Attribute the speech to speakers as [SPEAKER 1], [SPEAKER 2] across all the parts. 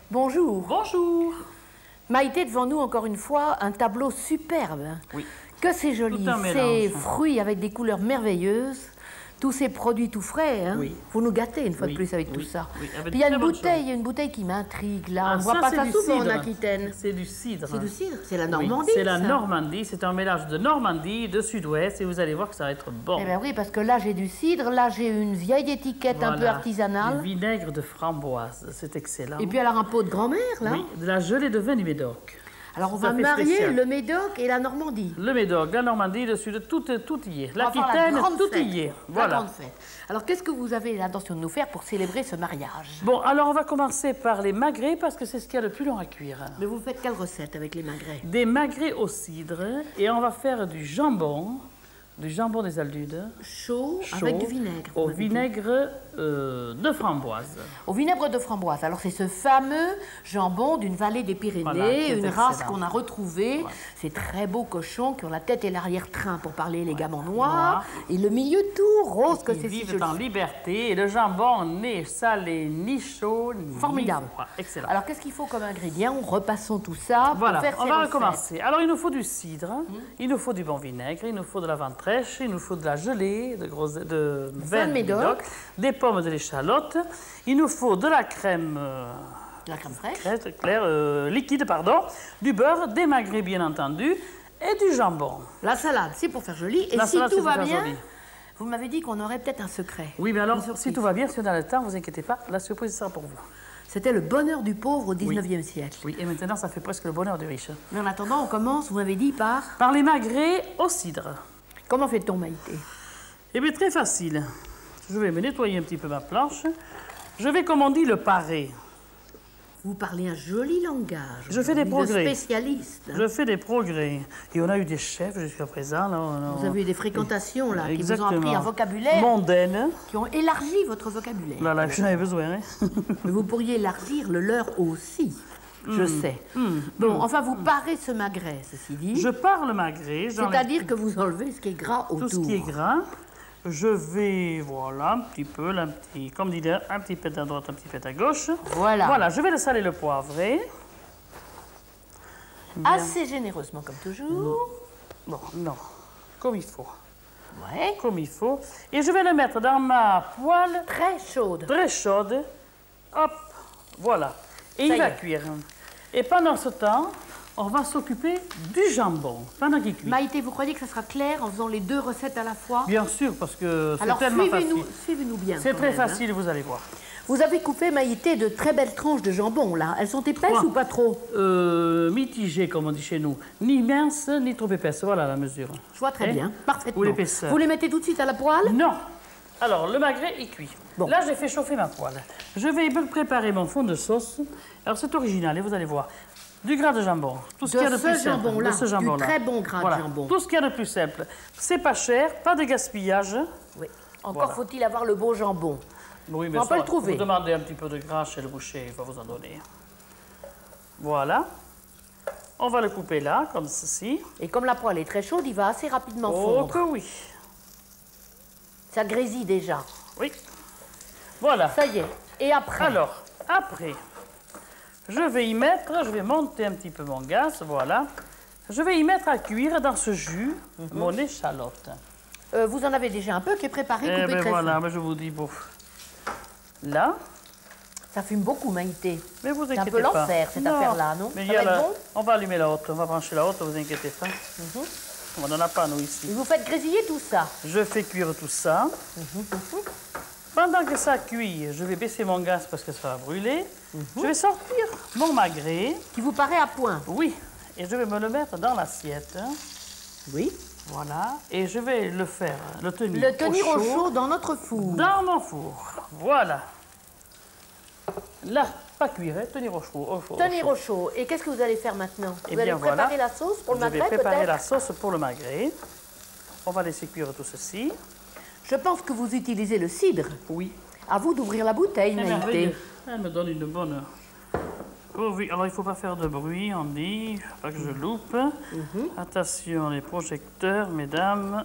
[SPEAKER 1] Bonjour.
[SPEAKER 2] Bonjour.
[SPEAKER 1] Maïté, devant nous encore une fois, un tableau superbe.
[SPEAKER 2] Oui.
[SPEAKER 1] Que c'est joli,
[SPEAKER 2] Tout un
[SPEAKER 1] ces
[SPEAKER 2] mélange.
[SPEAKER 1] fruits avec des couleurs merveilleuses, tous ces produits tout frais. Hein.
[SPEAKER 2] Oui.
[SPEAKER 1] Vous nous gâtez une fois de
[SPEAKER 2] Oui,
[SPEAKER 1] plus avec
[SPEAKER 2] oui,
[SPEAKER 1] tout ça.
[SPEAKER 2] oui, avec
[SPEAKER 1] Puis il y a
[SPEAKER 2] très
[SPEAKER 1] une
[SPEAKER 2] bonnes
[SPEAKER 1] bouteille,
[SPEAKER 2] choses.
[SPEAKER 1] il y a une bouteille qui m'intrigue là.
[SPEAKER 2] Ah,
[SPEAKER 1] On ne voit
[SPEAKER 2] ça,
[SPEAKER 1] pas
[SPEAKER 2] c'est
[SPEAKER 1] ça
[SPEAKER 2] du
[SPEAKER 1] souvent en
[SPEAKER 2] cidre.
[SPEAKER 1] Aquitaine.
[SPEAKER 2] C'est du cidre.
[SPEAKER 1] C'est du cidre, c'est la
[SPEAKER 2] Oui,
[SPEAKER 1] Normandie.
[SPEAKER 2] c'est la
[SPEAKER 1] ça.
[SPEAKER 2] Normandie, c'est un mélange de Normandie, de Sud-Ouest, et vous allez voir que ça va être bon.
[SPEAKER 1] Eh bien oui, parce que là j'ai du cidre, là j'ai une vieille étiquette un peu
[SPEAKER 2] Voilà.
[SPEAKER 1] artisanale.
[SPEAKER 2] Du vinaigre de framboise, c'est excellent.
[SPEAKER 1] Et puis alors un pot de grand-mère là.
[SPEAKER 2] Oui, de la gelée de vin du Médoc.
[SPEAKER 1] Alors on
[SPEAKER 2] Tout à
[SPEAKER 1] va
[SPEAKER 2] fait
[SPEAKER 1] marier
[SPEAKER 2] spécial.
[SPEAKER 1] le Médoc et la Normandie.
[SPEAKER 2] Le Médoc, la Normandie, le Sud, tout y est.
[SPEAKER 1] On va faire la
[SPEAKER 2] L'Aquitaine,
[SPEAKER 1] grande
[SPEAKER 2] tout
[SPEAKER 1] fête.
[SPEAKER 2] y est.
[SPEAKER 1] La
[SPEAKER 2] Voilà.
[SPEAKER 1] grande fête. Alors qu'est-ce que vous avez l'intention de nous faire pour célébrer ce mariage?
[SPEAKER 2] Bon, alors on va commencer par les magrets parce que c'est ce qu'il y a le plus long à cuire.
[SPEAKER 1] Mais vous faites quelle recette avec les magrets?
[SPEAKER 2] Des magrets au cidre et on va faire du jambon des Aldudes.
[SPEAKER 1] Chaud,
[SPEAKER 2] Chaud,
[SPEAKER 1] avec du vinaigre. vous
[SPEAKER 2] au
[SPEAKER 1] m'avez dit.
[SPEAKER 2] vinaigre de framboise.
[SPEAKER 1] Au vinaigre de framboise. Alors c'est ce fameux jambon d'une vallée des Pyrénées,
[SPEAKER 2] Voilà, qui est
[SPEAKER 1] une race
[SPEAKER 2] excellent.
[SPEAKER 1] qu'on a retrouvée.
[SPEAKER 2] Ouais.
[SPEAKER 1] Ces très beaux cochons qui ont la tête et l'arrière-train pour parler élégamment noir.
[SPEAKER 2] Noir.
[SPEAKER 1] Et le milieu tout rose, que
[SPEAKER 2] Ils
[SPEAKER 1] c'est si
[SPEAKER 2] vivent en
[SPEAKER 1] joli.
[SPEAKER 2] liberté et le jambon n'est salé ni chaud ni
[SPEAKER 1] Formidable.
[SPEAKER 2] froid. Excellent.
[SPEAKER 1] Alors qu'est-ce qu'il faut comme ingrédient? Repassons tout ça
[SPEAKER 2] Voilà,
[SPEAKER 1] pour faire
[SPEAKER 2] on
[SPEAKER 1] ces
[SPEAKER 2] va
[SPEAKER 1] recettes.
[SPEAKER 2] recommencer. Alors, il nous faut du cidre, il nous faut du bon vinaigre, il nous faut de la ventrèche, il nous faut de la gelée, de vin de
[SPEAKER 1] Médoc.
[SPEAKER 2] Médoc, des pommes de l'échalote, il nous faut de la crème
[SPEAKER 1] De la crème fraîche.
[SPEAKER 2] claire, liquide, pardon, du beurre, des magrets, bien entendu, et du jambon.
[SPEAKER 1] La salade, c'est pour faire joli. Et
[SPEAKER 2] La
[SPEAKER 1] si
[SPEAKER 2] salade,
[SPEAKER 1] tout
[SPEAKER 2] c'est pour
[SPEAKER 1] va
[SPEAKER 2] faire
[SPEAKER 1] bien,
[SPEAKER 2] joli.
[SPEAKER 1] vous m'avez dit qu'on aurait peut-être un secret.
[SPEAKER 2] Oui, mais alors,
[SPEAKER 1] Une surprise.
[SPEAKER 2] si tout va bien, si on a le temps, vous inquiétez pas, la surprise sera pour vous.
[SPEAKER 1] C'était le bonheur du pauvre au 19e siècle.
[SPEAKER 2] Oui, et maintenant, ça fait presque le bonheur du riche.
[SPEAKER 1] Mais en attendant, on commence, vous m'avez dit, par...
[SPEAKER 2] Par les magrets au cidre.
[SPEAKER 1] Comment fait-on, Maïté?
[SPEAKER 2] Eh bien, très facile. Je vais me nettoyer un petit peu ma planche. Je vais, comme on dit, le parer.
[SPEAKER 1] Vous parlez un joli langage.
[SPEAKER 2] Je fais des
[SPEAKER 1] aujourd'hui, de
[SPEAKER 2] progrès.
[SPEAKER 1] spécialiste. Hein.
[SPEAKER 2] Je fais des progrès. Et on a eu des chefs jusqu'à présent. Là,
[SPEAKER 1] Vous avez eu des fréquentations, là, qui vous ont
[SPEAKER 2] Exactement.
[SPEAKER 1] appris un vocabulaire,
[SPEAKER 2] Mondaine.
[SPEAKER 1] qui ont élargi votre vocabulaire.
[SPEAKER 2] Là, là, j'en avais besoin. Hein.
[SPEAKER 1] Mais vous pourriez élargir le leur aussi, je sais. Bon, enfin, vous parez ce magret, ceci dit.
[SPEAKER 2] Je pars le magret. j'enlève
[SPEAKER 1] C'est-à-dire que vous enlevez ce qui est gras autour.
[SPEAKER 2] tout ce qui est gras. Je vais, voilà, un petit peu, là, comme dit, un petit peu à droite, un petit peu à gauche.
[SPEAKER 1] Voilà.
[SPEAKER 2] Voilà, je vais le saler, le poivrer.
[SPEAKER 1] Assez généreusement, comme toujours.
[SPEAKER 2] Bon, non, comme il faut.
[SPEAKER 1] Ouais.
[SPEAKER 2] Comme il faut. Et je vais le mettre dans ma poêle
[SPEAKER 1] Très chaude.
[SPEAKER 2] très chaude. Hop, voilà. Et
[SPEAKER 1] Ça
[SPEAKER 2] il
[SPEAKER 1] y
[SPEAKER 2] va
[SPEAKER 1] est.
[SPEAKER 2] cuire. Et pendant ce temps, on va s'occuper du jambon, pendant qu'il cuit.
[SPEAKER 1] Maïté, vous croyez que ça sera clair en faisant les deux recettes à la fois?
[SPEAKER 2] Bien sûr, parce que c'est
[SPEAKER 1] Alors
[SPEAKER 2] tellement facile.
[SPEAKER 1] suivez-nous bien.
[SPEAKER 2] C'est
[SPEAKER 1] quand
[SPEAKER 2] très
[SPEAKER 1] même, hein.
[SPEAKER 2] facile, vous allez voir.
[SPEAKER 1] Vous avez coupé, Maïté, de très belles tranches de jambon, là. Elles sont épaisses
[SPEAKER 2] Trois.
[SPEAKER 1] ou pas trop?
[SPEAKER 2] Mitigé, comme on dit chez nous. Ni mince, ni trop épaisse. Voilà la mesure.
[SPEAKER 1] Je vois très
[SPEAKER 2] Hein?
[SPEAKER 1] bien, parfaitement.
[SPEAKER 2] Ou l'épaisseur.
[SPEAKER 1] Vous les mettez tout de suite à la poêle?
[SPEAKER 2] Non. Alors, le magret est cuit.
[SPEAKER 1] Bon.
[SPEAKER 2] Là, j'ai fait chauffer ma poêle. Je vais me préparer mon fond de sauce. Alors, c'est original, et vous allez voir. Du gras de jambon. Tout ce
[SPEAKER 1] De
[SPEAKER 2] qu'il y a de
[SPEAKER 1] ce
[SPEAKER 2] plus simple.
[SPEAKER 1] jambon-là,
[SPEAKER 2] De ce
[SPEAKER 1] du
[SPEAKER 2] jambon-là.
[SPEAKER 1] très bon gras de
[SPEAKER 2] Voilà.
[SPEAKER 1] jambon.
[SPEAKER 2] Tout ce qu'il y a de plus simple. C'est pas cher, pas de gaspillage.
[SPEAKER 1] Oui. Encore
[SPEAKER 2] Voilà.
[SPEAKER 1] faut-il avoir le beau jambon.
[SPEAKER 2] Oui,
[SPEAKER 1] On peut le trouver.
[SPEAKER 2] Vous demandez un petit peu de gras chez le boucher, il va vous en donner. Voilà. On va le couper là, comme ceci.
[SPEAKER 1] Et comme la poêle est très chaude, il va assez rapidement
[SPEAKER 2] Oh
[SPEAKER 1] fondre.
[SPEAKER 2] que oui.
[SPEAKER 1] Ça grésille déjà.
[SPEAKER 2] Oui. Voilà.
[SPEAKER 1] Ça y est. Et après?
[SPEAKER 2] Alors, après, je vais monter un petit peu mon gaz, voilà. Je vais y mettre à cuire dans ce jus mon échalote.
[SPEAKER 1] Vous en avez déjà un peu qui est préparé,
[SPEAKER 2] Eh
[SPEAKER 1] coupé
[SPEAKER 2] ben
[SPEAKER 1] très
[SPEAKER 2] voilà,
[SPEAKER 1] fin.
[SPEAKER 2] ben je vous dis, bon. Là,
[SPEAKER 1] Ça fume beaucoup, Maïté.
[SPEAKER 2] mais vous
[SPEAKER 1] C'est un
[SPEAKER 2] inquiétez
[SPEAKER 1] peu
[SPEAKER 2] pas.
[SPEAKER 1] l'enfer, cette
[SPEAKER 2] Non,
[SPEAKER 1] affaire-là, non?
[SPEAKER 2] Mais
[SPEAKER 1] Ça
[SPEAKER 2] il y a
[SPEAKER 1] va être
[SPEAKER 2] la-
[SPEAKER 1] bon?
[SPEAKER 2] On va allumer la haute, on va brancher la haute, vous inquiétez pas. On n'en a pas, nous, ici.
[SPEAKER 1] Et vous faites grésiller tout ça.
[SPEAKER 2] Je fais cuire tout ça. Pendant que ça cuit, je vais baisser mon gaz parce que ça va brûler. Je vais sortir mon magret.
[SPEAKER 1] Qui vous paraît à point.
[SPEAKER 2] Oui, et je vais me le mettre dans l'assiette.
[SPEAKER 1] Oui.
[SPEAKER 2] Voilà, et je vais le faire, le tenir,
[SPEAKER 1] Le tenir au chaud dans notre four.
[SPEAKER 2] dans mon four. Voilà. Là, pas cuire, hein, tenir au chaud.
[SPEAKER 1] Tenir au chaud. Et qu'est-ce que vous allez faire maintenant?
[SPEAKER 2] Eh
[SPEAKER 1] Vous allez
[SPEAKER 2] bien,
[SPEAKER 1] préparer
[SPEAKER 2] voilà.
[SPEAKER 1] la sauce pour le
[SPEAKER 2] Je vais
[SPEAKER 1] magret,
[SPEAKER 2] préparer
[SPEAKER 1] peut-être?
[SPEAKER 2] la sauce pour le magret. On va laisser cuire tout ceci.
[SPEAKER 1] Je pense que vous utilisez le cidre.
[SPEAKER 2] Oui.
[SPEAKER 1] À vous d'ouvrir la bouteille,
[SPEAKER 2] C'est
[SPEAKER 1] Maïté.
[SPEAKER 2] merveilleux. Elle me donne une bonne... Oh oui, alors il ne faut pas faire de bruit, on dit. Il faut pas que je loupe. Attention, les projecteurs, mesdames.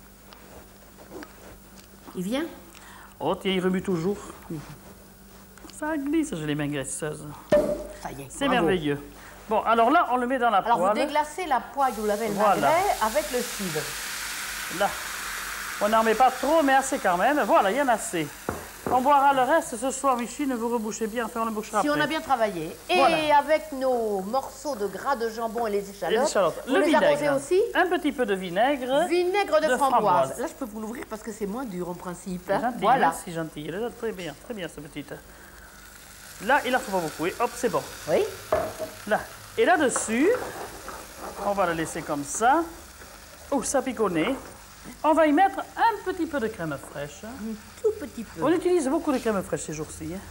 [SPEAKER 1] Il vient?
[SPEAKER 2] Oh, tiens, il remue toujours. Ça glisse, j'ai les mains graisseuses.
[SPEAKER 1] Ça y est,
[SPEAKER 2] C'est
[SPEAKER 1] bravo.
[SPEAKER 2] merveilleux. Bon, alors là, on le met dans la
[SPEAKER 1] Alors, vous
[SPEAKER 2] poêle.
[SPEAKER 1] déglacez la poêle d'où l'avez le
[SPEAKER 2] Voilà.
[SPEAKER 1] magret avec le cidre.
[SPEAKER 2] Là. On n'en met pas trop, mais assez quand même. Voilà, il y en a assez. On boira le reste ce soir, Michine, vous rebouchez bien, enfin on le bouchera
[SPEAKER 1] Si
[SPEAKER 2] après.
[SPEAKER 1] on a bien travaillé. Et
[SPEAKER 2] Voilà.
[SPEAKER 1] avec nos morceaux de gras de jambon et les
[SPEAKER 2] Les
[SPEAKER 1] échalotes,
[SPEAKER 2] échalotes.
[SPEAKER 1] vous
[SPEAKER 2] Le
[SPEAKER 1] les arrosez
[SPEAKER 2] vinaigre.
[SPEAKER 1] aussi.
[SPEAKER 2] Un petit peu de vinaigre.
[SPEAKER 1] Vinaigre de
[SPEAKER 2] de
[SPEAKER 1] framboise.
[SPEAKER 2] framboise.
[SPEAKER 1] Là, je peux vous l'ouvrir parce que c'est moins dur en principe.
[SPEAKER 2] Gentil,
[SPEAKER 1] Voilà.
[SPEAKER 2] merci, gentil. Elle est là, très bien, ce petit. Là, il en faut pas beaucoup. Et hop, c'est bon.
[SPEAKER 1] Oui.
[SPEAKER 2] Là. Et là-dessus, on va le laisser comme ça. Oh, ça piconne. On va y mettre un petit peu de crème fraîche.
[SPEAKER 1] Un tout petit peu.
[SPEAKER 2] On utilise beaucoup de crème fraîche ces jours-ci. hein.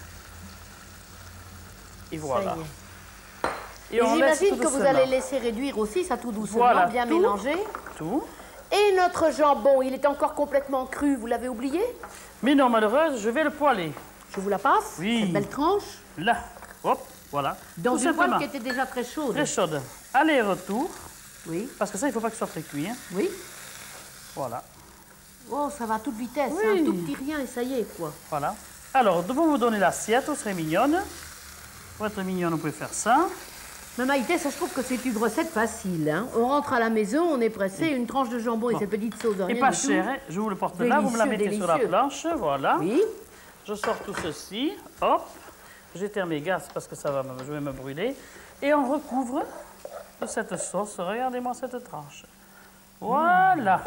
[SPEAKER 2] Et voilà.
[SPEAKER 1] Ça y est.
[SPEAKER 2] Et on laisse
[SPEAKER 1] j'imagine
[SPEAKER 2] tout
[SPEAKER 1] que vous
[SPEAKER 2] doucement.
[SPEAKER 1] allez laisser réduire aussi ça tout doucement,
[SPEAKER 2] Voilà,
[SPEAKER 1] bien
[SPEAKER 2] tout.
[SPEAKER 1] mélanger.
[SPEAKER 2] Tout.
[SPEAKER 1] Et notre jambon, il est encore complètement cru, vous l'avez oublié?
[SPEAKER 2] Mais non, malheureuse, je vais le poêler.
[SPEAKER 1] Je vous la passe,
[SPEAKER 2] Oui.
[SPEAKER 1] cette belle tranche,
[SPEAKER 2] Là. Hop, voilà.
[SPEAKER 1] dans
[SPEAKER 2] Tout
[SPEAKER 1] une poêle
[SPEAKER 2] simplement.
[SPEAKER 1] qui était déjà très chaude.
[SPEAKER 2] Très chaude. Aller-retour.
[SPEAKER 1] Oui,
[SPEAKER 2] Parce que ça, il ne faut pas que ce soit très cuit. hein.
[SPEAKER 1] oui.
[SPEAKER 2] Voilà.
[SPEAKER 1] Oh, ça va à toute vitesse,
[SPEAKER 2] Oui.
[SPEAKER 1] un tout petit rien et ça y est, quoi.
[SPEAKER 2] Voilà. Alors, pour vous donner l'assiette, vous serez mignonne. Pour être mignonne, vous pouvez faire ça.
[SPEAKER 1] Mais Maïté, ça, je trouve que c'est une recette facile. Hein. On rentre à la maison, on est pressé, une tranche de jambon et cette petite sauce de
[SPEAKER 2] Et
[SPEAKER 1] rien
[SPEAKER 2] pas
[SPEAKER 1] du tout.
[SPEAKER 2] cher, hein. Je vous le porte là, vous me la
[SPEAKER 1] Délicieux,
[SPEAKER 2] mettez sur la
[SPEAKER 1] délicieux.
[SPEAKER 2] planche. Voilà.
[SPEAKER 1] Oui,
[SPEAKER 2] Je sors tout ceci. Hop. J'éteins mes gaz parce que je vais me brûler. Et on recouvre de cette sauce. Regardez-moi cette tranche. Voilà.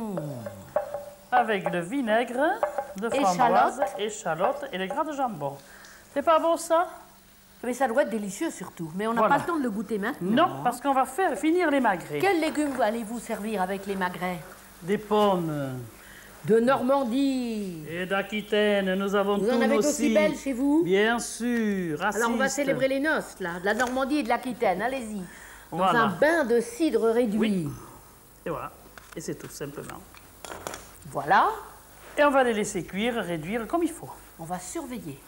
[SPEAKER 2] Avec le vinaigre de framboise, échalote et le gras de jambon. C'est pas bon ça?
[SPEAKER 1] mais ça doit être délicieux surtout. Mais on n'a
[SPEAKER 2] Voilà.
[SPEAKER 1] pas le temps de le goûter maintenant.
[SPEAKER 2] Non, parce qu'on va finir les magrets.
[SPEAKER 1] Quels légumes allez-vous servir avec les magrets?
[SPEAKER 2] Des pommes.
[SPEAKER 1] De Normandie.
[SPEAKER 2] Et d'Aquitaine, nous avons
[SPEAKER 1] Vous
[SPEAKER 2] tous
[SPEAKER 1] en avez
[SPEAKER 2] aussi.
[SPEAKER 1] aussi belles chez vous?
[SPEAKER 2] Bien sûr.
[SPEAKER 1] Alors on va
[SPEAKER 2] assiste.
[SPEAKER 1] célébrer les noces, là, de la Normandie et de l'Aquitaine. Allez-y. Dans
[SPEAKER 2] Voilà.
[SPEAKER 1] un bain de cidre réduit.
[SPEAKER 2] Oui. Et voilà. Et c'est tout simplement.
[SPEAKER 1] Voilà.
[SPEAKER 2] Et on va les laisser cuire, réduire comme il faut.
[SPEAKER 1] On va surveiller.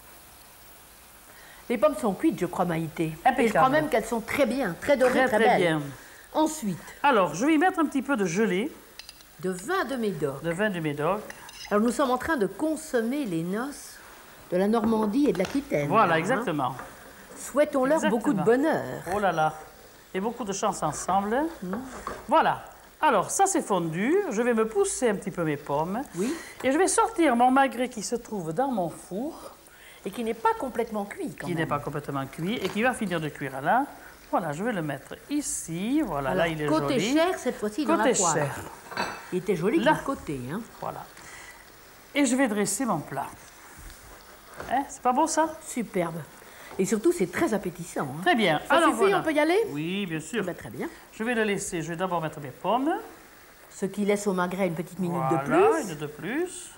[SPEAKER 1] Les pommes sont cuites, je crois, Maïté.
[SPEAKER 2] Impeccable.
[SPEAKER 1] Et je crois même qu'elles sont très bien, très dorées,
[SPEAKER 2] Très,
[SPEAKER 1] très,
[SPEAKER 2] très
[SPEAKER 1] belles.
[SPEAKER 2] bien.
[SPEAKER 1] Ensuite,
[SPEAKER 2] Alors, je vais y mettre un petit peu de gelée
[SPEAKER 1] de vin de Médoc.
[SPEAKER 2] de vin du Médoc.
[SPEAKER 1] Alors nous sommes en train de consommer les noces de la Normandie et de l'Aquitaine.
[SPEAKER 2] Voilà,
[SPEAKER 1] hein.
[SPEAKER 2] exactement.
[SPEAKER 1] Souhaitons-leur
[SPEAKER 2] Exactement.
[SPEAKER 1] beaucoup de bonheur.
[SPEAKER 2] Oh là là. Et beaucoup de chance ensemble. Voilà. Alors, ça c'est fondu. Je vais me pousser un petit peu mes pommes.
[SPEAKER 1] Oui.
[SPEAKER 2] Et je vais sortir mon magret qui se trouve dans mon four,
[SPEAKER 1] Et qui n'est pas complètement cuit, quand
[SPEAKER 2] qui
[SPEAKER 1] même.
[SPEAKER 2] n'est pas complètement cuit et qui va finir de cuire là. Voilà, je vais le mettre ici. Voilà,
[SPEAKER 1] Alors,
[SPEAKER 2] là il est
[SPEAKER 1] côté
[SPEAKER 2] joli.
[SPEAKER 1] chair, cette fois-ci, dans
[SPEAKER 2] Côté
[SPEAKER 1] la poêle.
[SPEAKER 2] chair.
[SPEAKER 1] Il était joli de
[SPEAKER 2] Là.
[SPEAKER 1] l'autre côté. Hein.
[SPEAKER 2] Voilà. Et je vais dresser mon plat. Hein, c'est pas beau ça?
[SPEAKER 1] Superbe. Et surtout, c'est très appétissant. Hein.
[SPEAKER 2] Très bien.
[SPEAKER 1] Ça
[SPEAKER 2] Alors
[SPEAKER 1] suffit,
[SPEAKER 2] voilà.
[SPEAKER 1] on peut y aller?
[SPEAKER 2] Oui, bien sûr.
[SPEAKER 1] Bah, très bien.
[SPEAKER 2] Je vais le laisser. Je vais d'abord mettre mes pommes.
[SPEAKER 1] Ce qui laisse au magret une petite minute
[SPEAKER 2] Voilà,
[SPEAKER 1] de plus.
[SPEAKER 2] une de plus.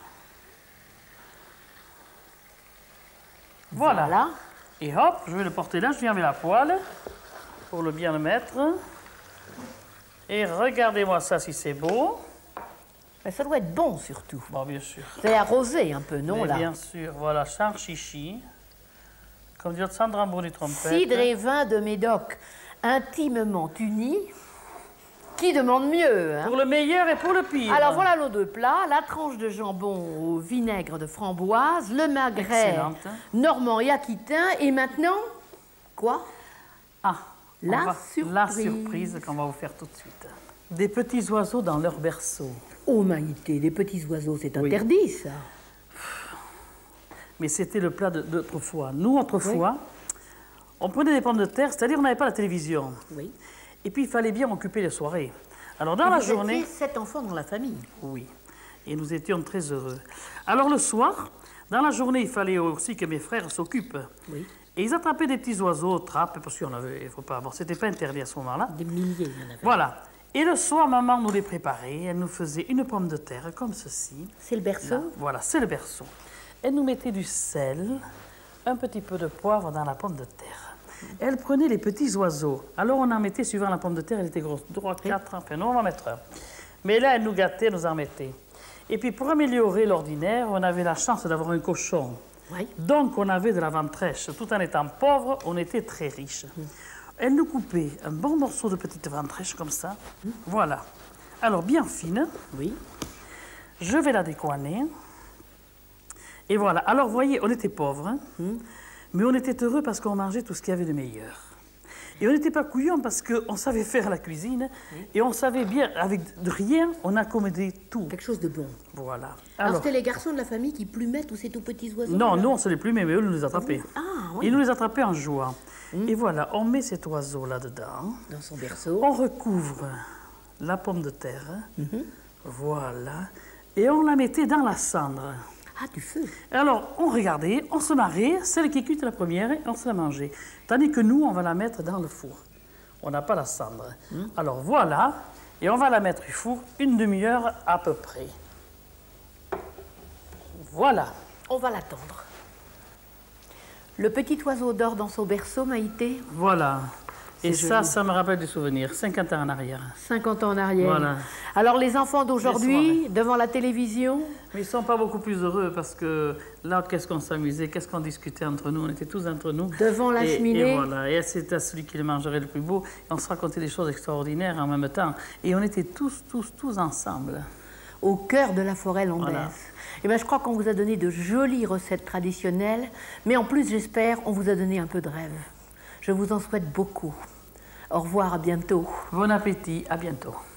[SPEAKER 2] Voilà. Et hop, je vais le porter là. Je viens avec la poêle pour le bien le mettre. Et regardez-moi ça si c'est beau.
[SPEAKER 1] Mais ça doit être bon, surtout.
[SPEAKER 2] Bon, bien sûr.
[SPEAKER 1] Vous avez arrosé un peu, non,
[SPEAKER 2] Mais
[SPEAKER 1] là?
[SPEAKER 2] bien sûr, voilà, char chichi. Comme dit Sandra Bourdi trompette.
[SPEAKER 1] Cidre et vin de Médoc, intimement unis. Qui demande mieux, hein?
[SPEAKER 2] Pour le meilleur et pour le pire.
[SPEAKER 1] Alors voilà nos deux plats, la tranche de jambon au vinaigre de framboise, le magret
[SPEAKER 2] Excellente.
[SPEAKER 1] normand et aquitain, et maintenant, quoi?
[SPEAKER 2] Ah,
[SPEAKER 1] La
[SPEAKER 2] la
[SPEAKER 1] surprise.
[SPEAKER 2] surprise qu'on va vous faire tout de suite. Des petits oiseaux dans leur berceau.
[SPEAKER 1] Oh Maïté, des petits oiseaux, c'est
[SPEAKER 2] Oui.
[SPEAKER 1] interdit ça.
[SPEAKER 2] Mais c'était le plat d'autrefois. Nous, autrefois, on prenait des pommes de terre, c'est-à-dire on n'avait pas la télévision.
[SPEAKER 1] Oui.
[SPEAKER 2] Et puis il fallait bien occuper les soirées. Alors dans la
[SPEAKER 1] Vous
[SPEAKER 2] journée...
[SPEAKER 1] étiez 7 enfants dans la famille.
[SPEAKER 2] Oui. Et nous étions très heureux. Alors le soir, dans la journée, il fallait aussi que mes frères s'occupent.
[SPEAKER 1] Oui.
[SPEAKER 2] Et ils attrapaient des petits oiseaux, trappes, parce qu'on avait... Faut pas, bon, c'était pas interdit à ce moment-là.
[SPEAKER 1] Des milliers, il y en avait.
[SPEAKER 2] Voilà. Et le soir, maman nous les préparait. Elle nous faisait une pomme de terre comme ceci.
[SPEAKER 1] C'est le berceau?
[SPEAKER 2] Là, voilà, c'est le berceau. Elle nous mettait du sel, un petit peu de poivre dans la pomme de terre. Elle prenait les petits oiseaux. Alors on en mettait, suivant la pomme de terre, elle était grosse. 3, 4, enfin, nous on va en mettre un. Mais là, elle nous gâtait, elle nous en mettait. Et puis pour améliorer l'ordinaire, on avait la chance d'avoir un cochon.
[SPEAKER 1] Oui.
[SPEAKER 2] Donc on avait de la ventrèche. Tout en étant pauvre, on était très riche. Elle nous coupait un bon morceau de petite ventrèche comme ça. Voilà. Alors bien fine.
[SPEAKER 1] Oui.
[SPEAKER 2] Je vais la décoiner. Et voilà. Alors, vous voyez, on était pauvres. Hein. Mais on était heureux parce qu'on mangeait tout ce qu'il y avait de meilleur. Et on n'était pas couillons parce qu'on savait faire la cuisine et on savait bien, avec de rien, on accommodait tout.
[SPEAKER 1] Quelque chose de bon.
[SPEAKER 2] Voilà.
[SPEAKER 1] Alors, c'était les garçons de la famille qui plumaient tous ces tout petits oiseaux?
[SPEAKER 2] Non, nous on se les plumait, mais eux nous les attrapaient.
[SPEAKER 1] Ah, oui.
[SPEAKER 2] Ils nous les attrapaient en jouant. Et voilà, on met cet oiseau là-dedans.
[SPEAKER 1] Dans son berceau.
[SPEAKER 2] On recouvre la pomme de terre. Voilà. Et on la mettait dans la cendre.
[SPEAKER 1] Ah, du feu.
[SPEAKER 2] Alors, on regardait, on se marrait, celle qui est cuite la première, et on se la mangeait. Tandis que nous, on va la mettre dans le four. On n'a pas la cendre. Alors voilà, et on va la mettre au four une demi-heure à peu près. Voilà.
[SPEAKER 1] On va l'attendre. Le petit oiseau dort dans son berceau, Maïté.
[SPEAKER 2] Voilà. Et
[SPEAKER 1] C'est
[SPEAKER 2] ça,
[SPEAKER 1] joli.
[SPEAKER 2] ça me rappelle des souvenirs, 50 ans en arrière.
[SPEAKER 1] 50 ans en arrière.
[SPEAKER 2] Voilà.
[SPEAKER 1] Alors, les enfants
[SPEAKER 2] Les
[SPEAKER 1] d'aujourd'hui, devant la télévision,
[SPEAKER 2] Mais ils ne sont pas beaucoup plus heureux parce que là, qu'est-ce qu'on s'amusait, qu'est-ce qu'on discutait entre nous, on était tous entre nous.
[SPEAKER 1] devant la cheminée.
[SPEAKER 2] Et voilà, et c'était celui qui le mangerait le plus beau. Et on se racontait des choses extraordinaires en même temps. Et on était tous ensemble.
[SPEAKER 1] au cœur de la forêt landaise.
[SPEAKER 2] Voilà.
[SPEAKER 1] Et ben, je crois qu'on vous a donné de jolies recettes traditionnelles, mais en plus, j'espère, on vous a donné un peu de rêve. Je vous en souhaite beaucoup. Au revoir, à bientôt.
[SPEAKER 2] Bon appétit, à bientôt.